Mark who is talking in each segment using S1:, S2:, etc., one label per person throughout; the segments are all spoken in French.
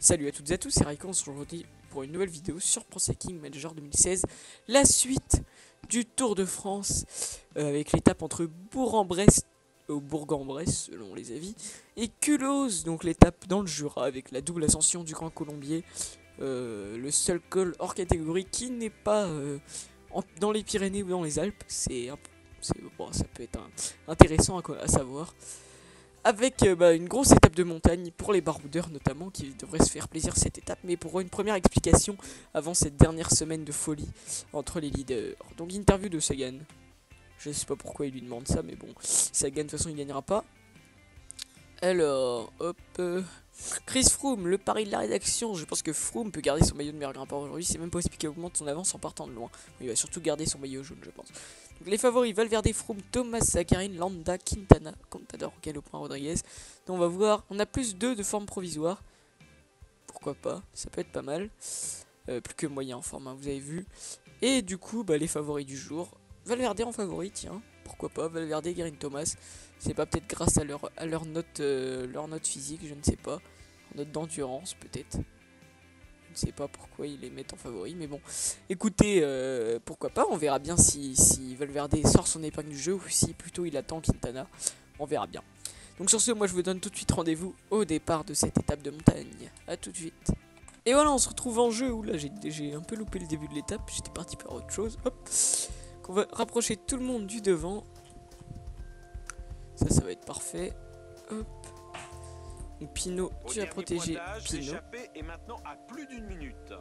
S1: Salut à toutes et à tous, c'est Raikon aujourd'hui pour une nouvelle vidéo sur Pro Cycling Manager 2016. La suite du Tour de France avec l'étape entre Bourg-en-Bresse, ou Bourg-en-Bresse selon les avis, et Culose, donc l'étape dans le Jura avec la double ascension du Grand Colombier. Le seul col hors catégorie qui n'est pas dans les Pyrénées ou dans les Alpes. Bon, ça peut être intéressant à savoir. Avec une grosse étape de montagne pour les baroudeurs notamment qui devraient se faire plaisir cette étape. Mais pour une première explication avant cette dernière semaine de folie entre les leaders. Donc interview de Sagan. Je sais pas pourquoi il lui demande ça, mais bon, Sagan de toute façon il gagnera pas. Alors, hop, Chris Froome, le pari de la rédaction. Je pense que Froome peut garder son maillot de meilleur grimpeur aujourd'hui. C'est même possible qu'il augmente son avance en partant de loin. Il va surtout garder son maillot jaune, je pense. Donc les favoris, Valverde, Froome, Thomas, Sakharine, Landa, Quintana, Contador, Galopin, Rodriguez. Donc on va voir, on a plus 2 de forme provisoire. Pourquoi pas, ça peut être pas mal. Plus que moyen en forme, hein, vous avez vu. Et du coup, les favoris du jour. Valverde en favori, tiens. Pourquoi pas, Valverde, Guerin Thomas. C'est pas peut-être grâce à leur note physique, je ne sais pas. Note d'endurance peut-être. Je ne sais pas pourquoi ils les mettent en favori, mais bon. Écoutez, pourquoi pas, on verra bien si Valverde sort son épingle du jeu ou si plutôt il attend Quintana. On verra bien. Donc sur ce, moi je vous donne tout de suite rendez-vous au départ de cette étape de montagne. A tout de suite. Et voilà, on se retrouve en jeu. Oula, j'ai un peu loupé le début de l'étape, j'étais parti par autre chose. Hop. On va rapprocher tout le monde du devant. Ça va être parfait. Hop. Donc Pinot, tu as protégé Pinot.
S2: Est maintenant à plus d'une minute.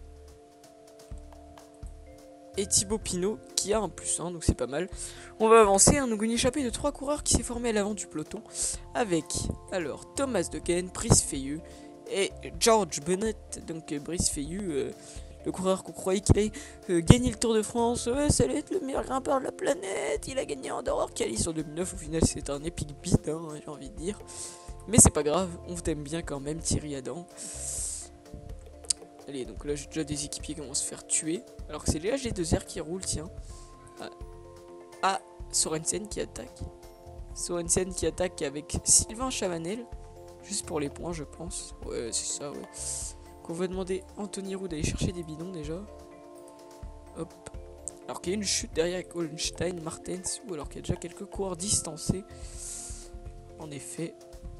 S1: Et Thibaut Pinot qui a un +1, donc c'est pas mal. On va avancer, un Ogun échappé de 3 coureurs qui s'est formé à l'avant du peloton. Avec alors Thomas Dequesne, Brice Feilleux et George Bennett. Donc Brice Feilleux, le coureur qu'on croyait qu'il allait gagner le Tour de France. Ça allait être le meilleur grimpeur de la planète. Il a gagné Andorre, Cali en 2009. Au final, c'est un épique beat, hein, j'ai envie de dire. Mais c'est pas grave, on t'aime bien quand même, Thierry Adam. Allez, donc là j'ai déjà des équipiers qui vont se faire tuer. Alors que c'est les AG2R qui roulent, tiens. Ah, Sorensen qui attaque. Sorensen qui attaque avec Sylvain Chavanel. Juste pour les points, je pense. Ouais, c'est ça, ouais. Qu'on va demander à Anthony Roux d'aller chercher des bidons déjà. Hop. Alors qu'il y a une chute derrière avec Holstein, Martens. Ou alors qu'il y a déjà quelques coureurs distancés. En effet.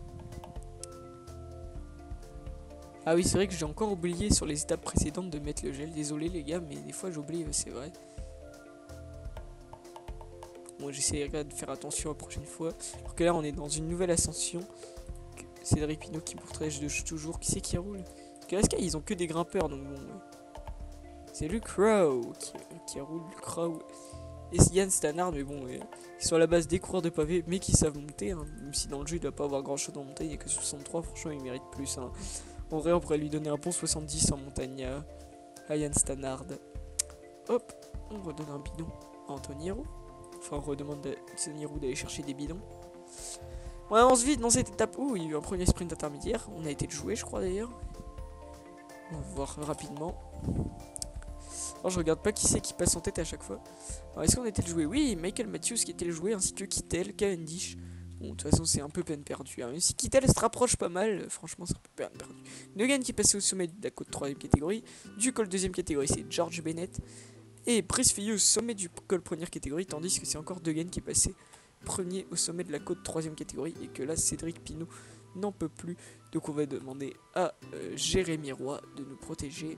S1: Ah oui, c'est vrai que j'ai encore oublié sur les étapes précédentes de mettre le gel. Désolé les gars, mais des fois j'oublie, c'est vrai. Bon, j'essaierai de faire attention la prochaine fois. Alors que là, on est dans une nouvelle ascension. Cédric Pinot qui protège toujours. Qui c'est qui roule? Parce que là, Sky, ils ont que des grimpeurs, donc bon. C'est Luke Crow qui roule. Luke Crow et Yann Stannard, mais bon, ils sont à la base des coureurs de pavés, mais qui savent monter. Hein. Même si dans le jeu, il doit pas avoir grand chose en montagne, il n'y a que 63, franchement, il mérite plus. Hein. En vrai, on pourrait lui donner un bon 70 en montagne à Yann Stannard. Hop, on redonne un bidon à Anthony Roux. Enfin, on redemande à Anthony Roux d'aller chercher des bidons. On avance vite dans cette étape où il y a eu un premier sprint intermédiaire. On a été le jouer, je crois d'ailleurs. On va voir rapidement. Alors, je regarde pas qui c'est qui passe en tête à chaque fois. Alors, est-ce qu'on était le jouer? Oui, Michael Matthews qui était le jouer, ainsi que Kittel, Cavendish. Bon, de toute façon, c'est un peu peine perdue. Hein. Même si Kittel se rapproche pas mal, franchement, c'est un peu peine perdue. Negan qui est passé au sommet de la côte 3ème catégorie. Du col 2ème catégorie, c'est George Bennett. Et Brice Feilleux au sommet du col 1ère catégorie, tandis que c'est encore Degan qui est passé premier au sommet de la côte 3ème catégorie. Et que là, Cédric Pinot n'en peut plus. Donc, on va demander à Jérémy Roy de nous protéger.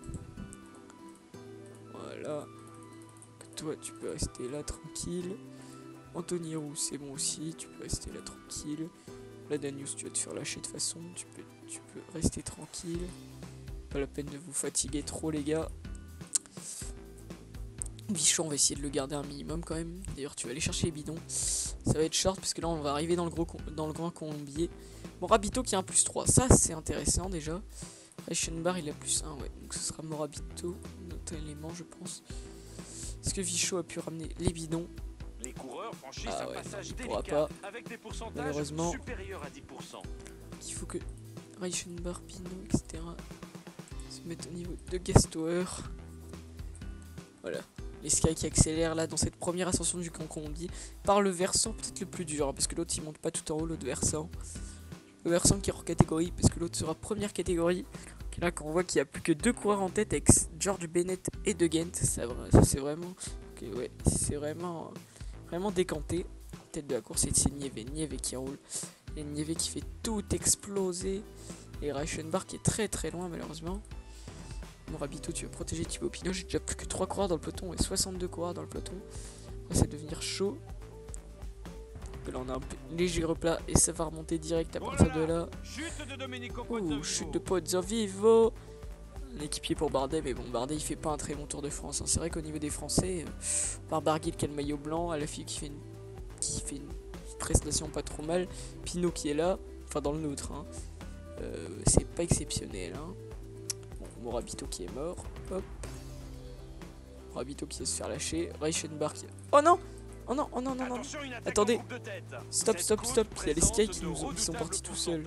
S1: Voilà. Toi, tu peux rester là tranquille. Anthony Roux, c'est bon aussi, tu peux rester là tranquille. La Danius, tu vas te faire lâcher de toute façon, tu peux rester tranquille. Pas la peine de vous fatiguer trop les gars. Bichon, on va essayer de le garder un minimum quand même. D'ailleurs, tu vas aller chercher les bidons. Ça va être short parce que là, on va arriver dans le grand Colombier. Morabito qui a un +3, ça c'est intéressant déjà. Reichenbach il a +1, ouais, donc ce sera Morabito, notre élément je pense. Est-ce que Vichot a pu ramener les bidons?
S2: Les coureurs franchissent un passage
S1: non,
S2: délicat avec des pourcentages
S1: malheureusement
S2: supérieurs à 10%.
S1: Il faut que Reichenbach, Pinot, etc. se mettent au niveau de Gastower. Voilà. Les Sky qui accélèrent là dans cette première ascension du Grand Colombier par le versant peut-être le plus dur, hein, parce que l'autre il monte pas tout en haut, l'autre versant. le versant qui est hors catégorie, parce que l'autre sera première catégorie. Et là, quand on voit qu'il n'y a plus que 2 coureurs en tête avec George Bennett et De Gent, ça c'est vraiment, okay, ouais, c'est vraiment décanté. En tête de la course, c'est Nieve qui roule. Et Nieve qui fait tout exploser. Et Reichenbach qui est très loin malheureusement. Morabito, tu vas protéger Thibaut Pinot. J'ai déjà plus que 3 coureurs dans le peloton et 62 coureurs dans le peloton. Là, c'est devenir chaud. Là, on a un léger replat et ça va remonter direct à partir de là. Chute de Pozzo Vivo. L'équipier pour Bardet, mais bon, Bardet il fait pas un très bon Tour de France. Hein. C'est vrai qu'au niveau des Français, par Barguil qui a le maillot blanc, à la fille qui fait une prestation pas trop mal, Pinot qui est là, enfin dans le nôtre, hein. C'est pas exceptionnel. Hein. Bon, Morabito qui est mort, hop. Morabito qui va se faire lâcher, Reichenbach qui... Oh non! Oh non, oh non, non, non. Attendez. Stop. Il y a les Sky qui sont partis tout seuls.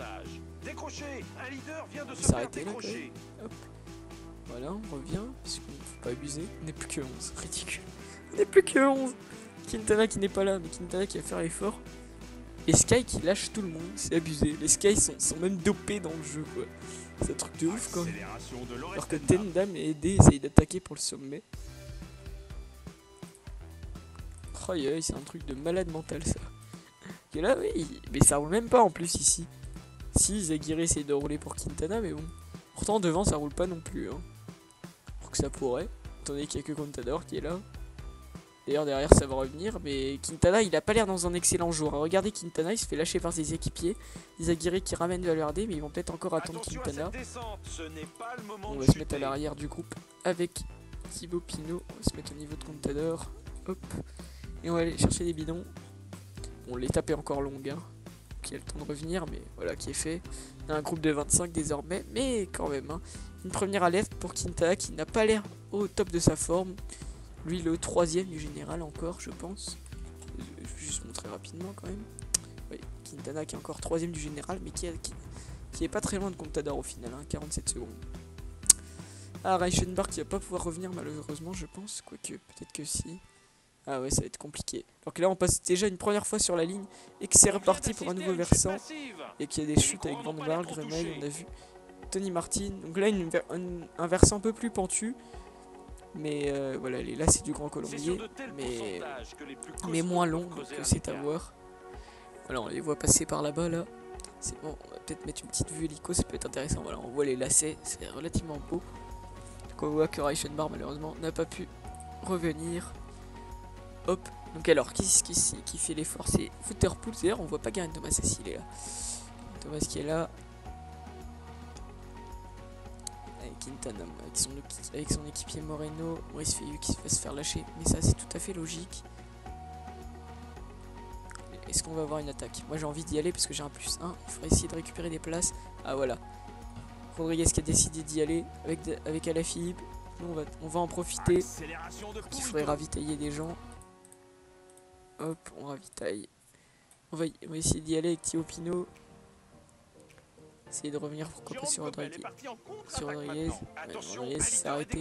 S1: Il s'est arrêté là, quand même. Hop. Voilà, on revient. Parce qu'il ne faut pas abuser. On n'est plus que 11. Ridicule. On n'est plus que 11. Quintana qui n'est pas là, mais Quintana qui va faire l'effort. Et Sky qui lâche tout le monde. C'est abusé. Les Sky sont même dopés dans le jeu, quoi. C'est un truc de ouf, quand même. Alors que Tendam et Ede essayent d'attaquer pour le sommet. C'est un truc de malade mental ça. Et là oui, mais ça roule même pas en plus ici. Si Zaguirre essaye de rouler pour Quintana, mais bon. Pourtant devant ça roule pas non plus. Hein. Alors que ça pourrait. Attendez qu'il y a que Contador qui est là. D'ailleurs derrière ça va revenir. Mais Quintana il a pas l'air dans un excellent jour. Hein. Regardez Quintana, il se fait lâcher par ses équipiers. Zaguirre qui ramène Valverde, mais ils vont peut-être encore attendre Quintana. On va se mettre à l'arrière du groupe avec Thibaut Pinot. On va se mettre au niveau de Contador. Hop. Et on va aller chercher des bidons. On les tapait encore longues, hein. Qui a le temps de revenir, mais voilà qui est fait. On a un groupe de 25 désormais, mais quand même. Hein. Une première alerte pour Quintana qui n'a pas l'air au top de sa forme. Lui, le 3ème du général encore, je pense. Je vais juste montrer rapidement quand même. Oui, Quintana qui est encore 3ème du général, mais qui est pas très loin de Contador au final, hein, 47 secondes. Ah, Reichenbach qui va pas pouvoir revenir malheureusement, je pense. Quoique, peut-être que si. Ah ouais, ça va être compliqué. Alors que là, on passe déjà une première fois sur la ligne et que c'est reparti pour un nouveau versant. Et qu'il y a des chutes avec Van Baarle, Gremel, on a vu Tony Martin. Donc là, un versant un peu plus pentu. Mais voilà, là, c'est du Grand Colombier. Mais moins long, donc c'est à voir. Voilà, on les voit passer par là-bas, là. C'est bon, on va peut-être mettre une petite vue hélico, ça peut être intéressant. Voilà, on voit les lacets, c'est relativement beau. Donc on voit que Reichenbach, malheureusement, n'a pas pu revenir. Hop, donc alors, qui fait l'effort? C'est Footerpool, d'ailleurs on voit pas Garen Thomas assis, il est là. Thomas qui est là. Avec Quintana, avec son équipier Moreno. Maurice Feillu qui va se faire lâcher, mais ça c'est tout à fait logique. Est-ce qu'on va avoir une attaque? Moi j'ai envie d'y aller parce que j'ai un +1. Il faudrait essayer de récupérer des places. Ah voilà. Rodriguez qui a décidé d'y aller avec Alaphilippe. Nous on va en profiter. Il faudrait ravitailler des gens. Hop, on ravitaille. On va essayer d'y aller avec Thibaut Pinot. Essayer de revenir pourquoi pas sur Rodriguez. Rodriguez s'est arrêté.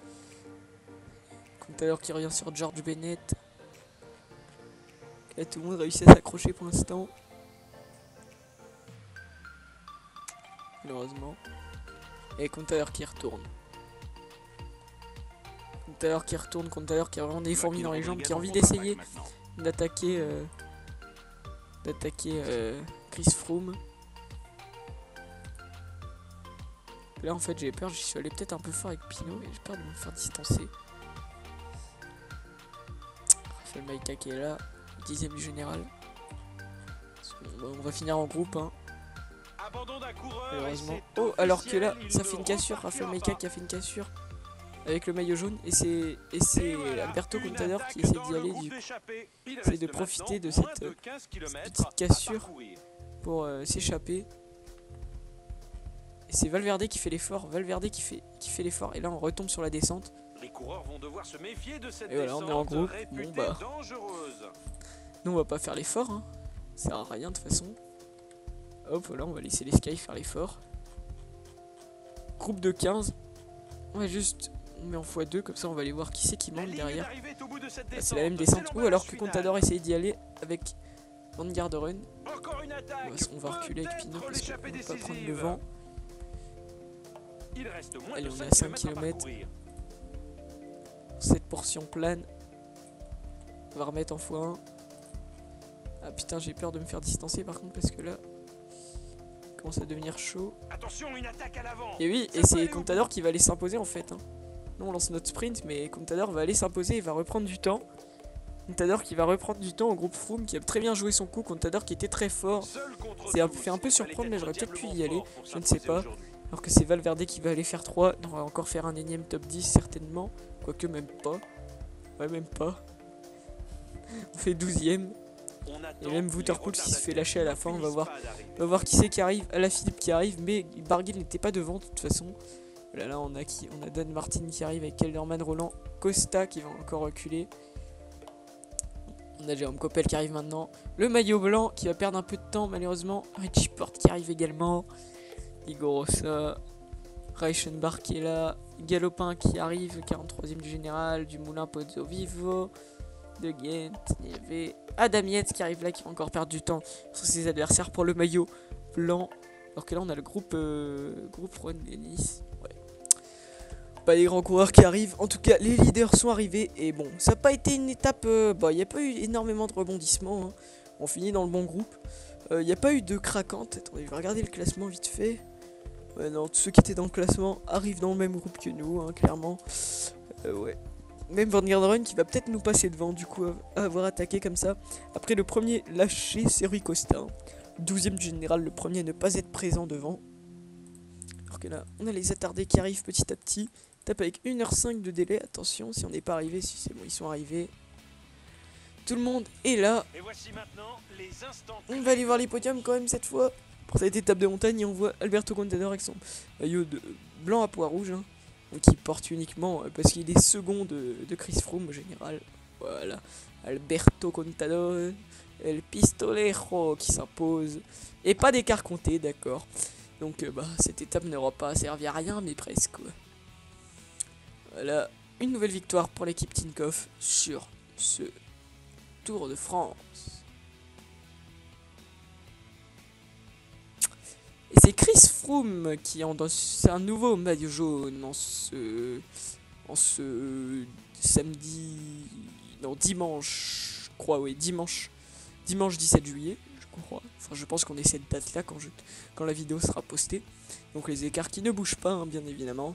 S1: Contador qui revient sur George Bennett. Là, tout le monde réussit à s'accrocher pour l'instant. Malheureusement. Et Contador qui retourne. Contador qui a vraiment des fourmis dans les jambes, qui a envie d'essayer d'attaquer Chris Froome. Là en fait j'ai peur, j'y suis allé peut-être un peu fort avec Pinot et j'ai peur de me faire distancer. Raphaël Maïka qui est là, 10ème du général. On va finir en groupe, hein. Malheureusement. Oh, alors que là ça fait une cassure, Raphaël Maïka qui a fait une cassure avec le maillot jaune, et c'est Alberto Contador qui essaie d'y aller, du coup. C'est de profiter de cette petite cassure pour s'échapper. Et c'est Valverde qui fait l'effort, l'effort, et là on retombe sur la descente.
S2: Les coureurs vont devoir se méfier de cette
S1: et voilà, on est en groupe. Bon bah,
S2: dangereuse.
S1: nous on va pas faire l'effort, hein. Ça sert à rien de toute façon. Hop, voilà, on va laisser les Sky faire l'effort. Groupe de 15. On va juste... On met en x2, comme ça on va aller voir qui c'est qui monte derrière. C'est la même descente. Ou alors que Contador essaye d'y aller avec Vanguard Run.
S2: Encore une attaque.
S1: On va reculer avec Pinot parce qu'on ne peut pas prendre le vent.
S2: Il reste moins
S1: Allez,
S2: de
S1: on est à
S2: 5
S1: 5
S2: km.
S1: km. Cette portion plane. On va remettre en x1. Ah putain, j'ai peur de me faire distancer par contre parce que là, il commence à devenir chaud.
S2: Attention, une attaque à l'avant.
S1: Et oui, et c'est Contador qui va aller s'imposer en fait. Hein. Nous on lance notre sprint, mais Contador va aller s'imposer et va reprendre du temps. Contador qui va reprendre du temps au groupe Froome qui a très bien joué son coup. Contador qui était très fort. C'est fait un peu surprendre, mais j'aurais peut-être pu y aller. Je ne sais pas. Alors que c'est Valverde qui va aller faire 3. On va encore faire un énième top 10 certainement. Quoique même pas. Ouais, même pas. On fait 12ème. Et même Wouterpool qui se fait lâcher à la fin. On va voir qui c'est qui arrive. Alaphilippe qui arrive. Mais Barguil n'était pas devant de toute façon. Voilà, là on a qui? On a Dan Martin qui arrive avec Kelderman, Roland, Costa qui va encore reculer. On a Jérôme Coppel qui arrive maintenant. Le maillot blanc qui va perdre un peu de temps malheureusement. Richie Porte qui arrive également. Igor Rossa. Reichenbach qui est là. Galopin qui arrive. 43ème du général. Dumoulin, Pozzo Vivo. De Ghent. Il y avait Adam Yates qui arrive là qui va encore perdre du temps sur ses adversaires pour le maillot blanc. Alors que là on a le groupe Juan Denis. Ouais. Pas les grands coureurs qui arrivent. En tout cas, les leaders sont arrivés. Et bon, ça n'a pas été une étape. Il n'y a pas eu énormément de rebondissements. Hein. On finit dans le bon groupe. Il n'y a pas eu de craquante. Attendez, je vais regarder le classement vite fait. Ouais, non, tous ceux qui étaient dans le classement arrivent dans le même groupe que nous, hein, clairement. Ouais. Même Vanguard Run qui va peut-être nous passer devant, du coup, à avoir attaqué comme ça. Après, le premier lâché, c'est Rui Costa. Hein. 12ème du général, le premier à ne pas être présent devant. Alors que là, on a les attardés qui arrivent petit à petit. Tape avec 1h05 de délai. Attention, si on n'est pas arrivé, si c'est bon, ils sont arrivés. Tout le monde est là.
S2: Et voici maintenant les instants.
S1: On va aller voir les podiums quand même cette fois. Pour cette étape de montagne, et on voit Alberto Contador avec son maillot de blanc à pois rouge. Hein. Donc il porte uniquement parce qu'il est second de Chris Froome au général. Voilà. Alberto Contador. El Pistolero qui s'impose. Et pas d'écart compté, d'accord. Donc cette étape n'aura pas servi à rien, mais presque. Quoi. Voilà, une nouvelle victoire pour l'équipe Tinkoff sur ce Tour de France. Et c'est Chris Froome qui c'est un nouveau maillot jaune en ce samedi, non dimanche, je crois, oui dimanche 17 juillet, je crois. Enfin, je pense qu'on est cette date là quand la vidéo sera postée. Donc les écarts qui ne bougent pas, hein, bien évidemment.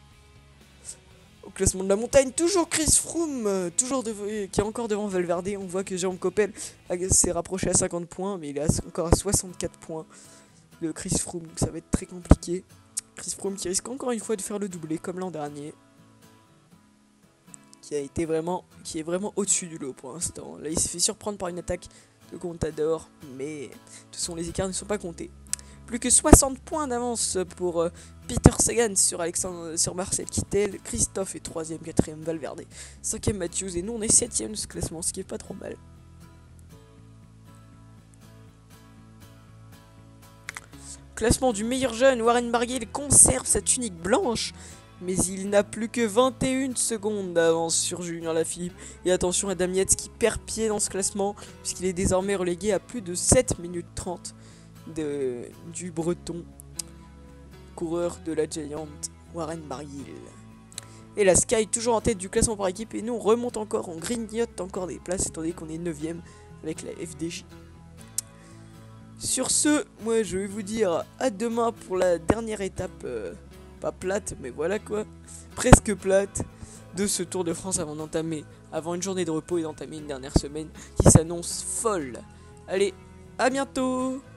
S1: Au classement de la montagne, toujours Chris Froome, qui est encore devant Valverde. On voit que Jérôme Coppel s'est rapproché à 50 points, mais il est encore à 64 points. Le Chris Froome, donc ça va être très compliqué. Chris Froome qui risque encore une fois de faire le doublé comme l'an dernier. Qui est vraiment au-dessus du lot pour l'instant. Là, il s'est fait surprendre par une attaque de Contador, mais de toute façon, les écarts ne sont pas comptés. Plus que 60 points d'avance pour Peter Sagan sur Marcel Kittel. Christophe est 3ème, 4ème Valverde, 5ème Matthews, et nous on est 7ème de ce classement, ce qui est pas trop mal. Classement du meilleur jeune, Warren Barguil conserve sa tunique blanche, mais il n'a plus que 21 secondes d'avance sur Julien Lafilippe. Et attention à Adam Yates qui perd pied dans ce classement, puisqu'il est désormais relégué à plus de 7 minutes 30 du breton coureur de la Giant, Warren Barguil. Et la Sky toujours en tête du classement par équipe, et nous on remonte encore, on grignote encore des places, étant donné qu'on est 9ème avec la FDJ. Sur ce, moi je vais vous dire à demain pour la dernière étape, pas plate, mais voilà quoi, presque plate, de ce Tour de France avant une journée de repos et d'entamer une dernière semaine qui s'annonce folle. Allez, à bientôt!